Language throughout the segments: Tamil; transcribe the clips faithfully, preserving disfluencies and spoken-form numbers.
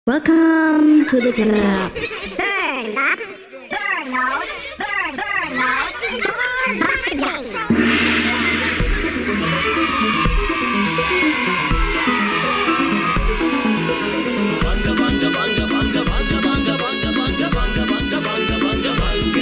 Welcome to the club. Burn up, burn out, burn, burn out, burn up. Banga banga banga banga banga banga banga banga banga banga banga banga banga.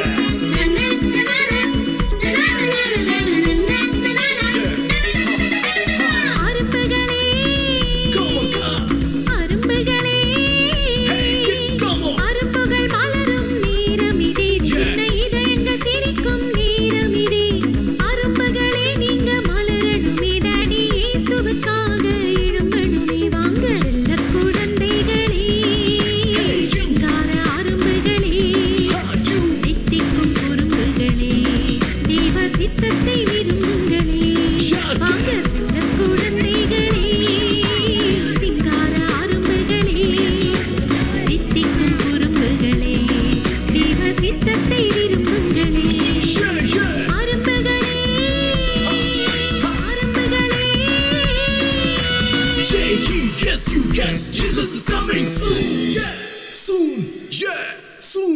Yes, you guess Jesus is coming soon. Yeah, soon. Yeah, soon.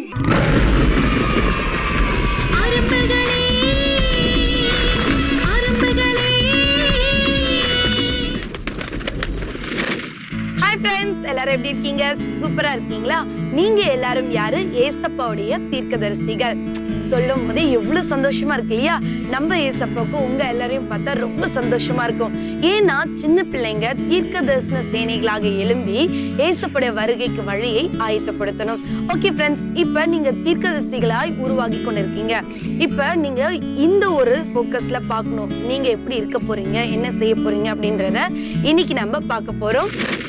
ஆரம்பங்களே ஆரம்பங்களே. ஹாய் ஃப்ரெண்ட்ஸ், எல்லாரும் எப்படி இருக்கீங்க? சூப்பரா இருக்கீங்களா? நீங்க எல்லாரும் யாரு? ஏசப்பாவுடைய தீர்க்கதரிசிகள். சொல்லும் போது எவ்வளவு சந்தோஷமா இருக்கு இல்லையா? நம்ம ஏசப்பாவுக்கு உங்க எல்லாரையும் பார்த்தா ரொம்ப சந்தோஷமா இருக்கும். ஏன்னா சின்ன பிள்ளைங்க தீர்க்க தரிசன சேனைகளாக எழும்பி ஏசப்பாவுடைய வருகைக்கு வழியை ஆயத்தப்படுத்தணும். ஓகே ஃப்ரெண்ட்ஸ், இப்ப நீங்க தீர்க்கதரிசிகளாய் உருவாகி கொண்டிருக்கீங்க. இப்ப நீங்க இந்த ஒரு ஃபோக்கஸ்ல பார்க்கணும், நீங்க எப்படி இருக்க போறீங்க, என்ன செய்ய போறீங்க அப்படின்றத இன்னைக்கு நம்ம பார்க்க போறோம்.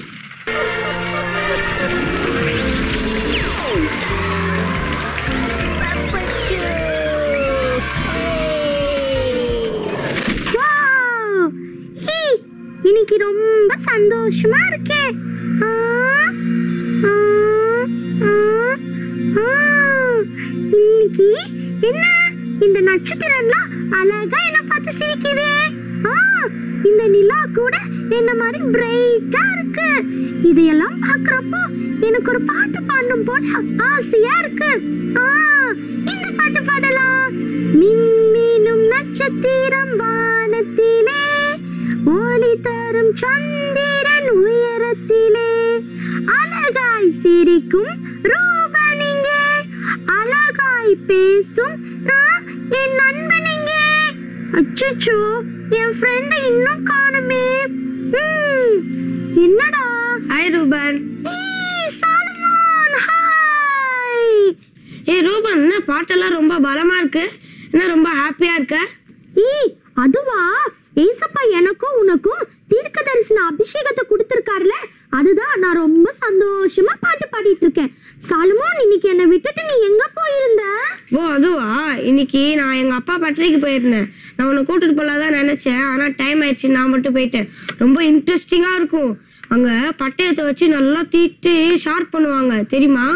இன்னைக்கு ரொம்ப சந்தோஷமா இருக்கேன். இன்னைக்கு என்ன இந்த நட்சத்திரம்லாம் அழகா என்ன பார்த்து சிரிக்குது. இந்த நிலா கூட என்ன மாதிரி பிரைட்டா இருக்கு. இதையெல்லாம் பாக்குறப்போ எனக்கு ஒரு பாட்டு பாடணும் போல ஆசையா இருக்கு. இந்த பாட்டு பாடலாம். மின்மினும் நட்சத்திரம் வானத்திலே, ஒளி தரும் சந்திரன் உயரத்திலே, அழகாய் சிரிக்கும் ரூபனிங்க, அழகாய் பேசும் என் நண்பனிங்க. அச்சச்சோ, என் ஃப்ரெண்ட் இன்னும் காணுமே. என்னடா? ஹாய் ரூபன். ஏய் சாலமோன், ஹாய். ஏய் ரூபன், என்ன பாட்டெல்லாம் ரொம்ப பலமா இருக்கு, என்ன ரொம்ப ஹாப்பியா இருக்க? ஏய் அதுவா, ஏசப்பா எனக்கும் உனக்கும் தீர்க்க தரிசன அபிஷேகத்தை கொடுத்திருக்காருல, அதுதான் நான் ரொம்ப சந்தோஷமா பாட்டு பாடிட்டு இருக்கேன். சாலமோன், இன்னைக்கு என்னை விட்டுட்டு நீ எங்க போயிருந்த? ஓ அதுவா, இன்னைக்கு நான் எங்க அப்பா பட்டறைக்கு போயிருந்தேன். நான் உன்னை கூட்டிட்டு போலாதான் நினைச்சேன், ஆனா டைம் ஆயிடுச்சு, நான் மட்டும் போயிட்டேன். ரொம்ப இன்ட்ரெஸ்டிங்கா இருக்கும். அங்க பட்டயத்தை வச்சு நல்லா தீட்டு ஷார்ப் பண்ணுவாங்க, தெரியுமா?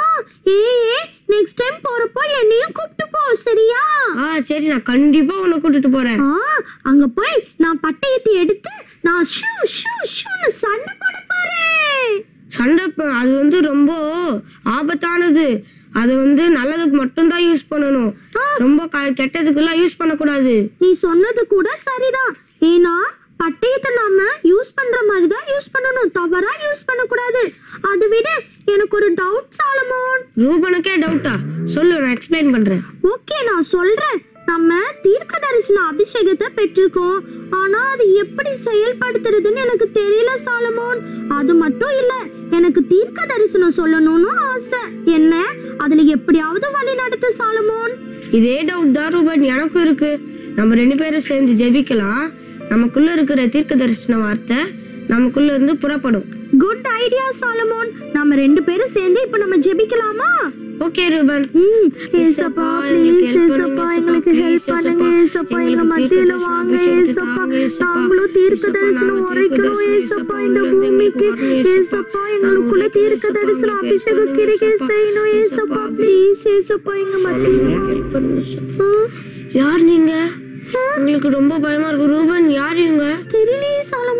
ஏ நெக்ஸ்ட் டைம் போறப்போ என்னையும் கூப்பிட்டு போ, சரியா? ஆ சரி, நான் கண்டிப்பா உன்னை கூட்டிட்டு போறேன். அங்க போய் நான் பட்டயத்தை எடுத்து நான் ஷூ ஷூ ஷூன்னு சண்டை போட போறேன். சண்டை அது வந்து ரொம்ப ஆபத்தானது. அது வந்து நல்லதுக்கு மட்டும்தான் யூஸ் பண்ணணும், ரொம்ப கெட்டதுக்கெல்லாம் யூஸ் பண்ணக்கூடாது. நீ சொன்னது கூட சரிதான். ஏன்னா பட்டயத்தை நாம யூஸ் பண்ற மாதிரி தான் யூஸ் பண்ணணும், தவறா யூஸ் பண்ணக்கூடாது. அது விட எனக்கு ஒரு டவுட் சாலமோன். ரூபனுக்கே டவுட்டா? சொல்லு, நான் எக்ஸ்பிளைன் பண்றேன். ஓகே, நான் சொல்றேன். நம்ம தீர்க்க தரிசன அபிஷேகத்தை பெற்றிருக்கோம், ஆனா அது எப்படி செயல்படுத்துறதுன்னு எனக்கு தெரியல சாலமோன். அது மட்டும் இல்ல, எனக்கு தீர்க்க தரிசனம் சொல்லணும்னு ஆசை. என்ன அதுல எப்படியாவது வழி நடத்த சாலமோன். இதே டவுட் தான் ரூபன் எனக்கும் இருக்கு. நம்ம ரெண்டு பேரும் சேர்ந்து ஜெபிக்கலாம். நமக்குள்ள இருக்கிற தீர்க்க தரிசன வார்த்தை நமக்குள்ள இருந்து புறப்படும். Good idea Solomon. நம்ம ரெண்டு பேரும் சேர்ந்து இப்ப நம்ம ஜெபிக்கலாமா? ஓகே ரூபன். ஏசப்பா ப்ளீஸ், ஏசப்பா எங்களுக்கு ஹெல்ப் பண்ணுங்க. ஏசப்பா எங்க மத்தியில வாங்க. ஏசப்பா நாங்களும் தீர்க்க தரிசனம் உரைக்கிறோம். ஏசப்பா இந்த பூமிக்கு ஏசப்பா எங்களுக்குள்ள தீர்க்க தரிசனம் அபிஷேகம் கிரிக்கை செய்யணும். ஏசப்பா ப்ளீஸ், ஏசப்பா எங்க மத்தியில. யார் நீங்க? உங்களுக்கு ரொம்ப பயமா இருக்கு ரூபன். யார் இவங்க? தெரியலையே சாலமோன்.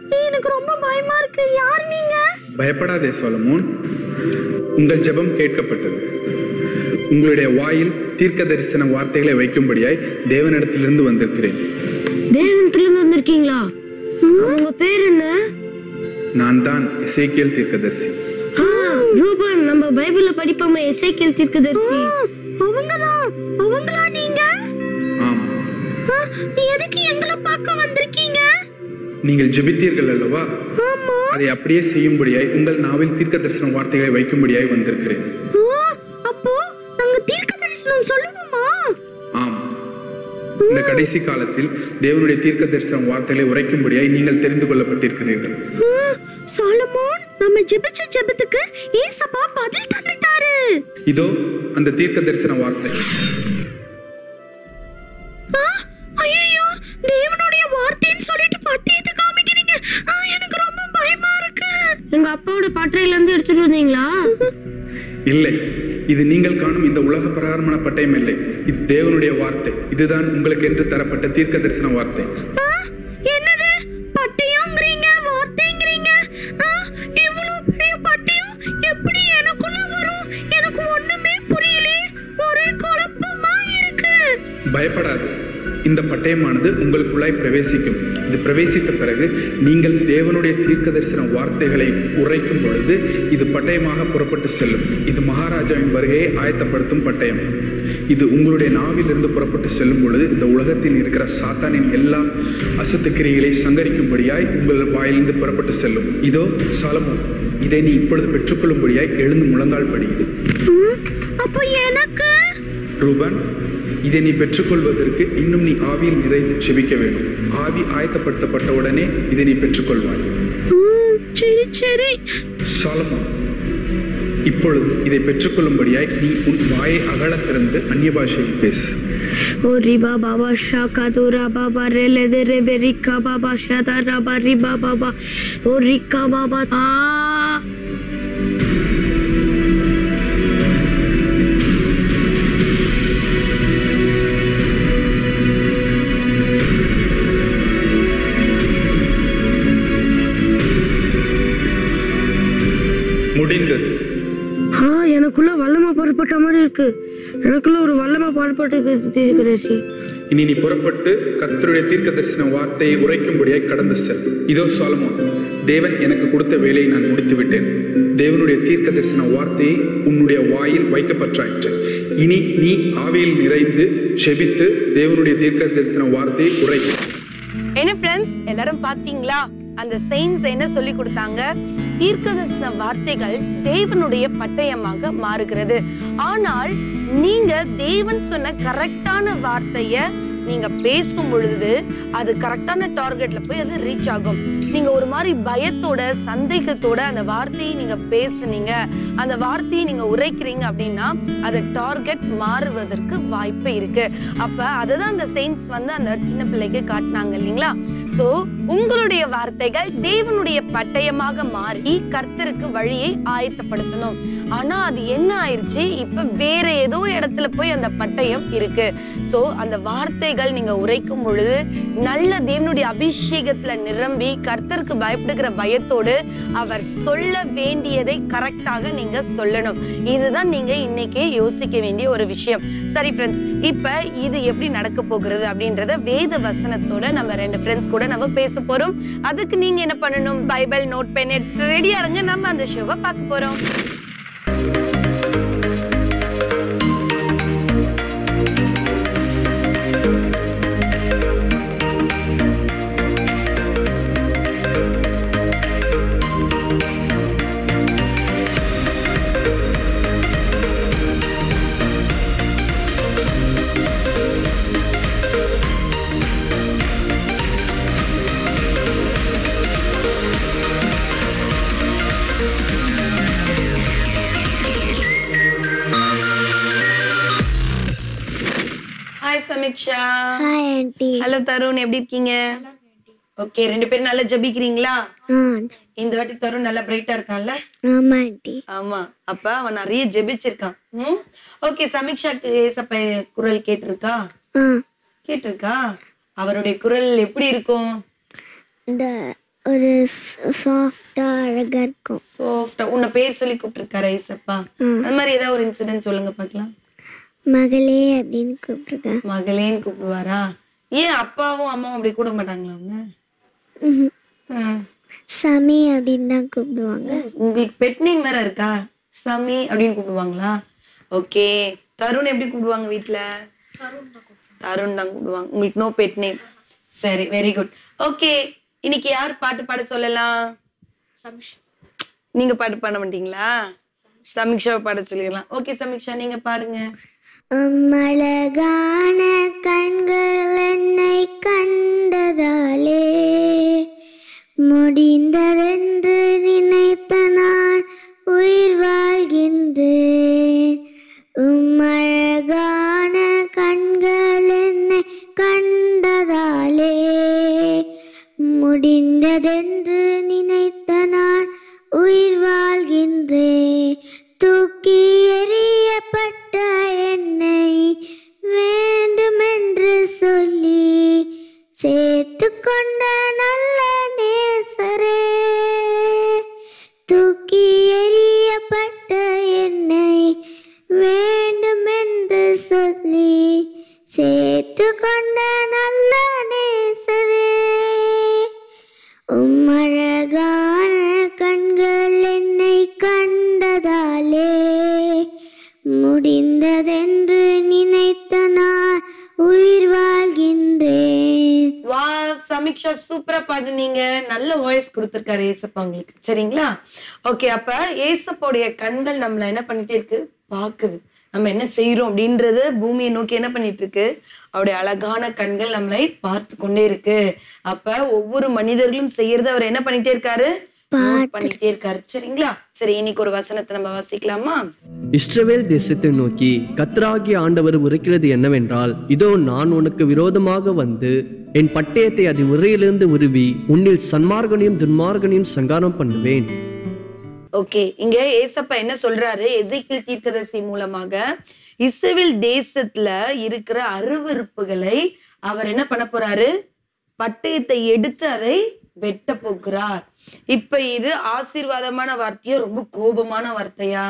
எனக்கு ரொம்ப பயமா இருக்கு. யார் நீங்க? பயப்படாதே சாலமோன், உங்கள் ஜெபம் கேட்கப்பட்டது. உங்களுடைய வாயில் தீர்க்க தரிசன வார்த்தைகளை வைக்கும்படியாய் தேவனிடத்திலிருந்து வந்திருக்கிறேன். தேவனிடத்திலிருந்து வந்திருக்கீங்களா? உங்க பேர் என்ன? நான் தான் எசேக்கியேல் தீர்க்கதரிசி. ரூபன், நம்ம பைபிள்ல படிப்போமே எசேக்கியேல் தீர்க்கதரிசி. அவங்கதான். அவங்களா நீங்க? ஆம். நீ எதுக்கு எங்களை பார்க்க வந்திருக்கீங்க? நீங்கள் ஜெபித்தீர்கள் அல்லவா? அதை அப்படியே செய்யும்படியாய் உங்கள் நாவில் தீர்க்க தரிசன வார்த்தைகளை வைக்கும்படியாய் வந்திருக்கிறேன். அப்போ நாங்க தீர்க்க தரிசனம் சொல்லணுமா? ஆம். இந்த கடைசி காலத்தில் தேவனுடைய தீர்க்க தரிசன வார்த்தைகளை உரைக்கும்படியாய் நீங்கள் தெரிந்து கொள்ளப்பட்டிருக்கிறீர்கள். சாலமோன், நம்ம ஜெபிச்ச ஜெபத்துக்கு ஏசப்பா பதில் தந்துட்டாரு. இதோ அந்த தீர்க்க தரிசன வார்த்தை. ஐயோ, தேவனுடைய வார்த்தைன்னு சொல்லிட்டு பட்டியத்தை காமிக்கிறீங்க. எனக்கு ரொம்ப பயமா இருக்கு. எங்க அப்பாவோட பட்டறையில இருந்து எடுத்துட்டு வந்தீங்களா? இல்லை, இது நீங்கள் காணும் இந்த உலக பிரகாரமான பட்டயம் இல்லை. இது தேவனுடைய வார்த்தை. இதுதான் உங்களுக்கு என்று தரப்பட்ட தீர்க்க தரிசன வார்த்தை. என்னது பட்டயம்ங்கறீங்க, வார்த்தைங்கறீங்க? இவ்வளவு பெரிய பட்டயம் எப்படி எனக்குள்ள வரும்? எனக்கு ஒண்ணுமே புரியல. ஒரே குழப்பமா இருக்கு. பயப்படாது, இந்த பட்டயமானது உங்களுக்குள்ளாய் பிரவேசிக்கும். இது பிரவேசித்த பிறகு நீங்கள் தேவனுடைய தீர்க்க தரிசன வார்த்தைகளை உரைக்கும் பொழுது இது பட்டயமாக புறப்பட்டு செல்லும். இது மகாராஜாவின் வருகையை ஆயத்தப்படுத்தும் பட்டயம். இது உங்களுடைய நாவிலிருந்து புறப்பட்டு செல்லும் பொழுது இந்த உலகத்தில் இருக்கிற சாத்தானின் எல்லா அசுத்த கிரியைகளை சங்கரிக்கும்படியாய் உங்கள் வாயிலிருந்து புறப்பட்டு செல்லும். இதோ சாலமோன், இதை நீ இப்பொழுது பெற்றுக்கொள்ளும்படியாய் எழுந்து முழங்கால் படியிடு. அப்போ எனக்கு ரூபன், இதை நீ பெற்றுக்கொள்வதற்கு இன்னும் நீ ஆவியில் நிறைந்து செபிக்க வேண்டும். ஆவி ஆயத்தப்படுத்தப்பட்ட உடனே இதை நீ பெற்றுக்கொள்வாய். சரி சரி. சாலமோன், இப்பொழுது இதை பெற்றுக்கொள்ளும்படியாய் நீ உன் வாயை அகல திறந்து அந்நிய பாஷையில் பேசு. ஓ ரிபா பாபா ஷாகா துரா பாபா ரெலெதே ரெபே ரிக்கா பாபா ஷதா ரபா ரிபா பாபா ஓ ரிக்கா பாபா ஆ முடிந்தது. ஆ எனக்குள்ள வல்லமை புறப்பட்ட மாதிரி இருக்கு. எனக்குள்ள ஒரு வல்லமை புறப்பட்டு. இனி நீ புறப்பட்டு கர்த்தருடைய தீர்க்க தரிசன வார்த்தையை உரைக்கும்படியாய் கடந்து செல். இதோ சாலமோன், தேவன் எனக்கு கொடுத்த வேலையை நான் முடித்து விட்டேன். தேவனுடைய தீர்க்க தரிசன வார்த்தையை உன்னுடைய வாயில் வைக்கப்பட்டாயிற்று. இனி நீ ஆவியில் நிறைந்து செபித்து தேவனுடைய தீர்க்க தரிசன வார்த்தையை உரைக்கும். என்ன ஃப்ரெண்ட்ஸ், எல்லாரும் பாத்தீங்களா அந்த செயின்ஸ் என்ன சொல்லி கொடுத்தாங்க? தீர்க்கதரிசன வார்த்தைகள் தேவனுடைய பட்டயமாக மாறுகிறது. ஆனால் நீங்க தேவன் சொன்ன கரெக்டான வார்த்தைய நீங்க பேசும் பொழுது அது கரெக்டான டார்கெட்ல போய் அது ரீச் ஆகும். நீங்க ஒரு மாதிரி பயத்தோட சந்தேகத்தோட அந்த வார்த்தையை நீங்க பேசுனீங்க, அந்த வார்த்தையை நீங்க உரைக்கிறீங்க அப்படின்னா அது டார்கெட் மாறுவதற்கு வாய்ப்பு இருக்கு. அப்ப அதுதான் அந்த செயின்ஸ் வந்து அந்த சின்ன பிள்ளைக்கு காட்டினாங்க இல்லைங்களா? சோ உங்களுடைய வார்த்தைகள் தேவனுடைய பட்டயமாக மாறி கர்த்தருக்கு வழியை ஆயத்தப்படுத்தணும். ஆனா அது என்ன ஆயிடுச்சு, இப்ப வேற ஏதோ இடத்துல போய் அந்த பட்டயம் இருக்கு. சோ அந்த வார்த்தைகள் நீங்க உரைக்கும் பொழுது நல்ல தேவனுடைய அபிஷேகத்துல நிரம்பி கர்த்தருக்கு பயப்படுகிற பயத்தோடு அவர் சொல்ல வேண்டியதை கரெக்டாக நீங்க சொல்லணும். இதுதான் நீங்க இன்னைக்கே யோசிக்க வேண்டிய ஒரு விஷயம். சரி ஃப்ரெண்ட்ஸ், இப்ப இது எப்படி நடக்க போகிறது அப்படின்றத வேத வசனத்தோட நம்ம ரெண்டு ஃப்ரெண்ட்ஸ் கூட நம்ம பேச போறோம். அதுக்கு நீங்க என்ன பண்ணணும்? பைபிள் நோட் பென் எடுத்து ரெடியா இருங்க. நம்ம அந்த ஷோவை பார்க்க போறோம். Sameeksha, hi aunty. Hello Tarun, எப்படி இருக்கீங்க? ஓகே, ரெண்டு பேரும் நல்லா ஜெபிக்கிறீங்களா? இந்த வாட்டி தருண் நல்லா பிரைட்டா இருக்கான்ல? ஆமா ஆண்டி. ஆமா, அப்ப அவன் நிறைய ஜெபிச்சிருக்கான். ஓகே, சமீக்ஷாக்கு ஏசப்பா குரல் கேட்டிருக்கா? கேட்டிருக்கா? அவருடைய குரல் எப்படி இருக்கும்? இந்த ஒரு சாஃப்டா அழகா இருக்கும். சாஃப்டா உன்னை பேர் சொல்லி கூப்பிட்டுருக்காரு ஏசப்பா? அது மாதிரி ஏதாவது ஒரு இன்சிடென்ட் சொல்லுங்க பார்க்கலாம். மகளே அப்படின்னு கூப்பிட்டுருக்கேன். மகளேன்னு கூப்பிடுவாரா? ஏன் அப்பாவும் அம்மாவும் அப்படி கூட மாட்டாங்களா அவங்க? சமி அப்படின்னு தான் கூப்பிடுவாங்க. உங்களுக்கு பெட் நேம் வேற இருக்கா? சமி அப்படின்னு கூப்பிடுவாங்களா? ஓகே. தருண் எப்படி கூப்பிடுவாங்க வீட்டுல? தருண் தான் கூப்பிடுவாங்க. உங்களுக்கு நோ பெட் நேம். சரி, வெரி குட். ஓகே, இன்னைக்கு யார் பாட்டு பாட சொல்லலாம்? நீங்க பாட்டு பாட மாட்டீங்களா? சமீக்ஷாவை பாட சொல்லிடலாம். ஓகே சமீக்ஷா, நீங்க பாடுங்க. அழகான கண்கள் என்னை கண்டதாலே முடிந்ததென்று நினைத்த நான் உயிர் வாழ்கின்றேன். உம்மழகான கண்கள் என்னை கண்டதாலே முடிந்ததென்று நினைத்த நான் உயிர் வாழ்கின்றேன். தூக்கி எறியப்பட்ட என்னை வேண்டுமென்று சொல்லி சேர்த்து கொண்ட நல்ல நேசரே, தூக்கி எறியப்பட்ட என்னை வேண்டுமென்று சொல்லி சேர்த்து கொண்ட நல்ல நேசரே, உம்மழகான கண்கள் என்னை கண்டதாலே முடிந்ததென்று நினைத்த நான் உயிர் வாழ்கின்றேன். வா சமீக்ஷா, சூப்பரா பாடுனீங்க. நல்ல வாய்ஸ் கொடுத்திருக்காரு ஏசப்பா உங்களுக்கு. சரிங்களா? ஓகே, அப்ப ஏசப்பாவுடைய கண்கள் நம்மள என்ன பண்ணிட்டே இருக்கு? பாக்குது. நம்ம என்ன செய்யறோம் அப்படின்றது பூமியை நோக்கி என்ன பண்ணிட்டு இருக்கு? அவருடைய அழகான கண்கள் நம்மளை பார்த்து கொண்டே இருக்கு. அப்ப ஒவ்வொரு மனிதர்களும் செய்யறது அவர் என்ன பண்ணிட்டே இருக்காரு? பண்ணிட்டே இருக்காரு. சரிங்களா? சரி, இன்னைக்கு ஒரு வசனத்தை நம்ம வாசிக்கலாமா? இஸ்ரவேல் தேசத்தை நோக்கி கர்த்தராகிய ஆண்டவர் உரைக்கிறது என்னவென்றால், இதோ நான் உனக்கு விரோதமாக வந்து என் பட்டயத்தை அது உரையிலிருந்து உருவி உன்னில் சன்மார்கனையும் துன்மார்கனையும் சங்காரம் பண்ணுவேன். ஓகே, இங்க ஏசப்பா என்ன சொல்றாரு? எசேக்கியேல் தீர்க்கதரிசி மூலமாக இஸ்ரவேல் தேசத்துல இருக்கிற அருவருப்புகளை அவர் என்ன பண்ண போறாரு? பட்டயத்தை எடுத்து அதை வெட்ட போகிறார். இப்ப இது ஆசீர்வாதமான வார்த்தையா ரொம்ப கோபமான வார்த்தையா?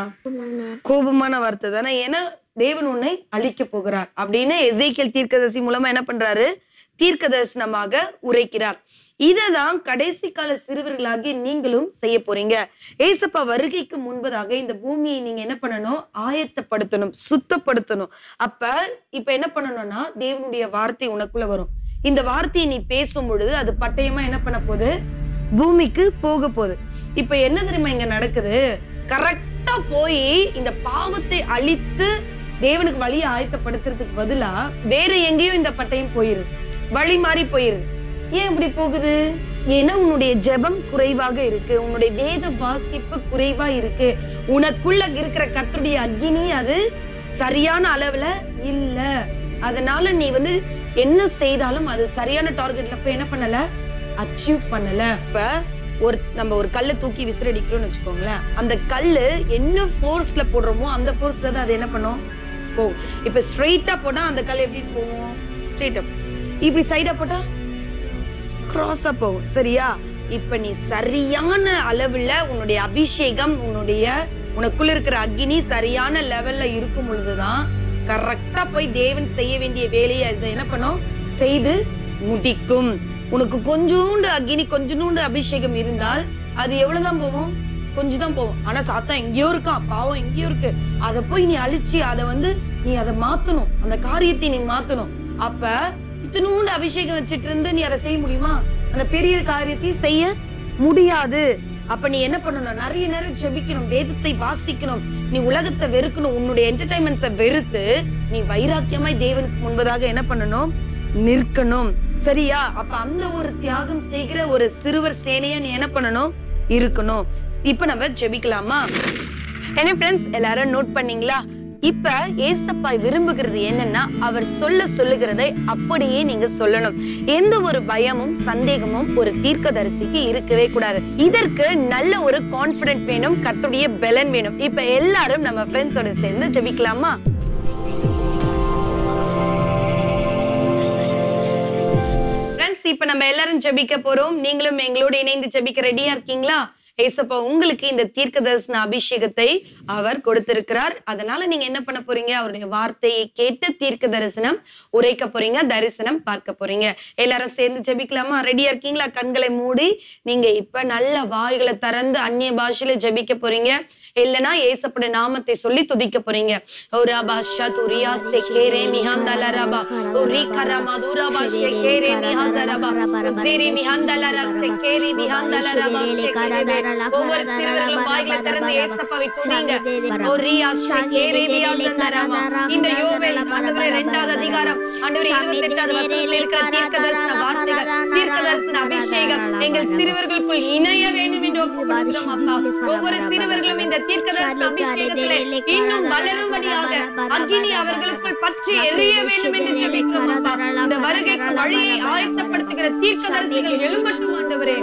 கோபமான வார்த்தை தானே. ஏன்னா தேவன் உன்னை அழிக்க போகிறார் அப்படின்னு எசேக்கியேல் தீர்க்கதரிசி மூலமா என்ன பண்றாரு? தீர்க்க தரிசனமாக உரைக்கிறார். இததான் கடைசி கால சிறுவர்களாகி நீங்களும் செய்ய போறீங்க. ஏசப்பா வருகைக்கு முன்பதாக இந்த பூமியை நீங்க என்ன பண்ணணும்? ஆயத்தப்படுத்தணும், சுத்தப்படுத்தணும். அப்ப இப்ப என்ன பண்ணணும்னா தேவனுடைய வார்த்தை உனக்குள்ள வரும். இந்த வார்த்தையை நீ பேசும் பொழுது அது பட்டயமா என்ன பண்ண போகுது? பூமிக்கு போக போகுது. இப்ப என்ன தெரியுமா இங்க நடக்குது? கரெக்டா போய் இந்த பாவத்தை அழித்து தேவனுக்கு வழியை ஆயத்தப்படுத்துறதுக்கு பதிலா வேற எங்கேயும் இந்த பட்டயம் போயிருது, வழி மாறி போயிருது. ஏன் இப்படி போகுது? ஏன்னா உன்னுடைய ஜெபம் குறைவாக இருக்கு, உன்னுடைய வேத வாசிப்பு குறைவா இருக்கு, உனக்குள்ள இருக்கிற கர்த்தருடைய அக்கினி அது சரியான அளவுல இல்ல. அதனால நீ வந்து என்ன செய்தாலும் அது சரியான டார்கெட்ல போய் என்ன பண்ணல? அச்சீவ் பண்ணல. இப்ப ஒரு நம்ம ஒரு கல்லை தூக்கி விசிறடிக்கிறோம்னு வச்சுக்கோங்களேன், அந்த கல்லு என்ன ஃபோர்ஸ்ல போடுறோமோ அந்த ஃபோர்ஸ்ல தான் அது என்ன பண்ணும்? போகும். இப்ப ஸ்ட்ரெயிட்டா போட்டா அந்த கல் எப்படி போகும்? ஸ்ட்ரெயிட்டா. இப்படி சைடா போட்டா கிராஸா போகும். சரியா? இப்ப நீ சரியான அளவுல உன்னுடைய அபிஷேகம், உன்னுடைய உனக்குள்ள இருக்கிற அக்னி சரியான லெவல்ல இருக்கும் பொழுதுதான் கரெக்டா போய் தேவன் செய்ய வேண்டிய வேலையை அது என்ன பண்ணும்? செய்து முடிக்கும். உனக்கு கொஞ்சோண்டு அக்னி, கொஞ்சோண்டு அபிஷேகம் இருந்தால் அது எவ்வளவுதான் போகும்? கொஞ்சம் தான் போகும். ஆனா சாத்தான் எங்கேயோ இருக்கான், பாவம் எங்கேயோ இருக்கு. அதை போய் நீ அழிச்சு அதை வந்து நீ அதை மாத்தணும், அந்த காரியத்தை நீ மாத்தணும். அப்ப இத்தினூண்டு அபிஷேகம் வச்சுட்டு இருந்து நீ அதை செய்ய முடியுமா? அந்த பெரிய காரியத்தையும் செய்ய முடியாது. அப்ப நீ என்ன பண்ணணும்? நிறைய நேரம் ஜெபிக்கணும், வேதத்தை வாசிக்கணும், நீ உலகத்தை வெறுக்கணும், உன்னுடைய என்டர்டைன்மெண்ட்ஸை வெறுத்து நீ வைராக்கியமாய் தேவனுக்கு முன்பதாக என்ன பண்ணணும்? நிற்கணும். சரியா? அப்ப அந்த ஒரு தியாகம் செய்கிற ஒரு சிறுவர் சேனையா நீ என்ன பண்ணணும்? இருக்கணும். இப்ப நம்ம ஜெபிக்கலாமா? என்ன ஃப்ரெண்ட்ஸ், எல்லாரும் நோட் பண்ணீங்களா? இப்ப ஏசப்பா விரும்புகிறது என்னன்னா அவர் சொல்ல சொல்லுகிறதை அப்படியே நீங்க சொல்லணும். எந்த ஒரு பயமும் சந்தேகமும் ஒரு தீர்க்கதரிசிக்கு இருக்கவே கூடாது. இதற்கு நல்ல ஒரு கான்பிடன்ட் வேணும், கர்த்தருடைய பலன் வேணும். இப்ப எல்லாரும் நம்ம ஃப்ரெண்ட்ஸோட சேர்ந்து ஜெபிக்கலாமா? ஃப்ரெண்ட்ஸ், எஸ் இப்ப நம்ம எல்லாரும் ஜெபிக்க போறோம். நீங்களும் எங்களோட இணைந்து ஜெபிக்க ரெடியா இருக்கீங்களா? ஏசப்பா உங்களுக்கு இந்த தீர்க்க தரிசன அபிஷேகத்தை அவர் கொடுத்திருக்கிறார். அதனால நீங்க என்ன பண்ண போறீங்க? அவருடைய வார்த்தையை கேட்டு தீர்க்க தரிசனம் உரைக்க போறீங்க, தரிசனம் பார்க்க போறீங்க. எல்லாரும் சேர்ந்து ஜெபிக்கலாமா? ரெடியா இருக்கீங்களா? கண்களை மூடி நீங்க இப்ப நல்ல வாய்களை திறந்து அந்நிய பாஷையில ஜெபிக்க போறீங்க. இல்லைன்னா ஏசப்பட நாமத்தை சொல்லி துதிக்க போறீங்க. ஓரா பாஷா துரியா செகேரே மிஹாந்தலரபா ஓரி கரமா துரபா செகேரே மிஹாந்தலரபா உதேரி மிஹாந்தலரா செகேரி மிஹாந்தலரபா செகேரே. ஒவ்வொரு சிறுவர்களும் வாய்களை திறந்து ஏசப்பாவை துதிங்க. ஓரியா செகேரே மிஹாந்தலரபா. இந்த யோவேல் ஆண்டவரே இரண்டாவது அதிகாரம் ஆண்டவரே இருபத்தி எட்டாவது வசனத்தில் இருக்கிற தீர்க்கதரிசன வார்த்தைகள், தீர்க்கதரிசன அபிஷேகம் எங்கள் சிறுவர்களுக்குள் இணைய வேண்டும் என்று ஒப்புக்கொடுக்கிறோம் அப்பா. ஒவ்வொரு சிறுவர்களும் இந்த தீர்க்கதரிசன அபிஷேகத்திலே இன்னும் வளரும்படியாக அக்கினி அவர்களுக்குள் பற்றி எரிய வேண்டும் என்று ஜெபிக்கிறோம் அப்பா. இந்த வருகைக்கு வழியை ஆயத்தப்படுத்துகிற தீர்க்கதரிசிகள் எழும்பட்டும் ஆண்டவரே.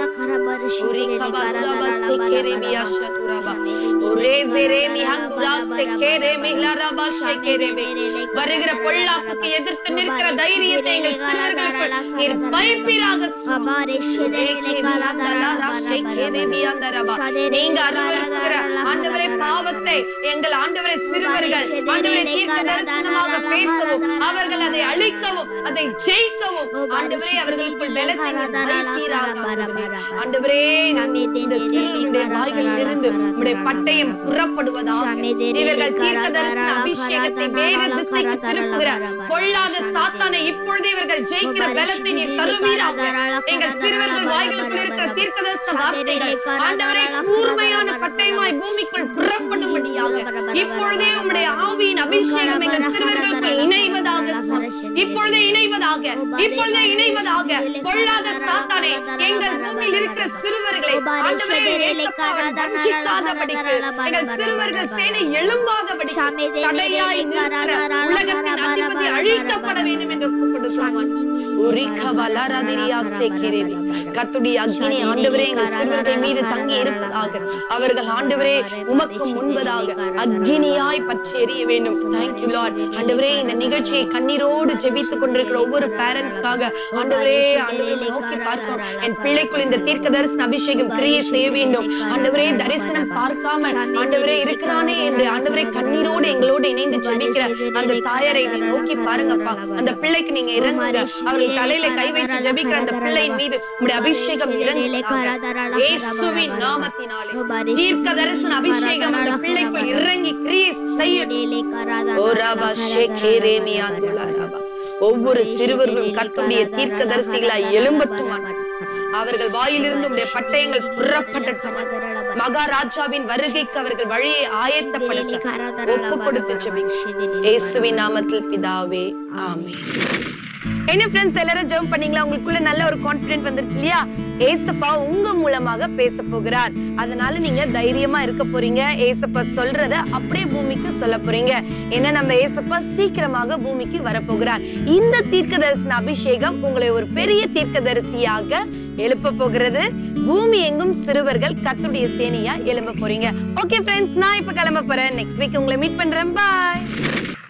வருகிற பொல்லாப்புக்கு எதிர்த்து நிற்கிற தைரியத்தை எங்கள் சிறுவர்களுக்குள் நீர் வைப்பீராக. நீங்க அருவருக்கிற ஆண்டவரே பாவத்தை எங்கள் ஆண்டவரே சிறுவர்கள் ஆண்டவரே தீர்க்கதரிசனமாக பேசவும், அவர்கள் அதை அழிக்கவும், அதை ஜெயிக்கவும் ஆண்டவரே அவர்களுக்குள் பலத்தை வைப்பீராக. ஆண்டவரே இந்த சிறுவர்களுடைய வாய்களில் இருந்து உம்முடைய பட்டயம் புறப்படுவதாக. இவர்கள் தீர்க்கதரிசன அபிஷேகத்தை வேறு திசைக்கு திருப்புகிற பொல்லாத சாத்தானை இப்பொழுதே இவர்கள் ஜெயிக்கிற பலத்தை நீர் தருவீராக. எங்கள் சிறுவர்கள் வாய்களுக்குள் இருக்கிற தீர்க்கதரிசன வார்த்தைகள் ஆண்டவரே கூர்மையான பட்டயமாய் பூமிக்குள் புறப்படும்படியாக இப்பொழுதே உம்முடைய ஆவியின் அபிஷேகம் எங்கள் சிறுவர்களுக்குள் இணைவதாக. இப்பொழுதே இணைவதாக, இப்பொழுதே இணைவதாக. பொல்லாத சாத்தானே எங்கள் பூமியில் இருக்கிற சிறுவர்களை ஆண்டவரே வஞ்சிக்காதபடிக்கு, எங்கள் சிறுவர்கள் சேனை எழும்பாதபடிக்கு தடையாய் நிற்கிற உலகத்தின் அதிபதி அழிக்கப்பட வேண்டும் என்று ஒப்புக்கொடுக்கிறோம். கர்த்தருடைய அக்கினி ஆண்டவரே எங்கள் சிறுவர்கள் மீது தங்கி இருப்பதாக. அவர்கள் ஆண்டவரே உமக்கு முன்பதாக அக்கினியாய் பற்றி எரிய வேண்டும். Thank you lord. ஆண்டவரே இந்த நிகழ்ச்சியை கண்ணீரோடு ஜெபித்துக் கொண்டிருக்கிற ஒவ்வொரு பேரண்ட்ஸ்க்காக ஆண்டவரே ஆண்டவரே நோக்கி பார்க்கிறோம். என் பிள்ளைக்குள் இந்த தீர்க்க தரிசன அபிஷேகம் கிரியை செய்ய வேண்டும். ஆண்டவரே தரிசனம் பார்க்காம ஆண்டவரே இருக்கிறானே என்று ஆண்டவரே கண்ணீரோடு எங்களோடு இணைந்து ஜெபிக்கிற அந்த தாயாரை நீ நோக்கி பாருங்கப்பா. அந்த பிள்ளைக்கு நீங்க இறங்குங்க. அவர்கள் தலையில கை வைத்து ஜெபிக்கிற அந்த பிள்ளையின் மீது உங்களுடைய அபிஷேகம் இறங்குவதாக. இயேசுவின் நாமத்தினாலே தீர்க்க தரிசன அபிஷேகம் அந்த பிள்ளைக்குள் இறங்கி கிரியை செய்யட்டும். ஒவ்வொரு சிறுவர்களும் கர்த்தருடைய தீர்க்கதரிசிகளாய் எழும்பட்டும். அவர்கள் வாயிலிருந்து உடைய பட்டயங்கள் புறப்படட்டும். மகாராஜாவின் வருகைக்கு அவர்கள் வழியை ஆயத்தப்படுத்த ஒப்பு கொடுத்து ஜெபிக்கிறோம். இயேசுவின் நாமத்தில் பிதாவே, ஆமென். என்ன ஃப்ரெண்ட்ஸ், எல்லாரும் ஜெபம் பண்ணீங்களா? உங்களுக்குள்ள நல்ல ஒரு கான்ஃபிடென்ட் வந்துருச்சு இல்லையா? ஏசப்பா உங்க மூலமாக பேச போகிறார். அதனால நீங்க தைரியமா இருக்க போறீங்க. ஏசப்பா சொல்றத அப்படியே பூமிக்கு சொல்ல போறீங்க. ஏன்னா நம்ம ஏசப்பா சீக்கிரமாக பூமிக்கு வரப்போகிறார். இந்த தீர்க்க தரிசன அபிஷேகம் உங்களை ஒரு பெரிய தீர்க்கதரிசியாக எழுப்ப போகிறது. பூமி எங்கும் சிறுவர்கள் கர்த்தருடைய சேனையா எழும்ப போறீங்க. ஓகே ஃப்ரெண்ட்ஸ், நான் இப்ப கிளம்ப போறேன். நெக்ஸ்ட் வீக் உங்களை மீட் பண்றேன். பாய்.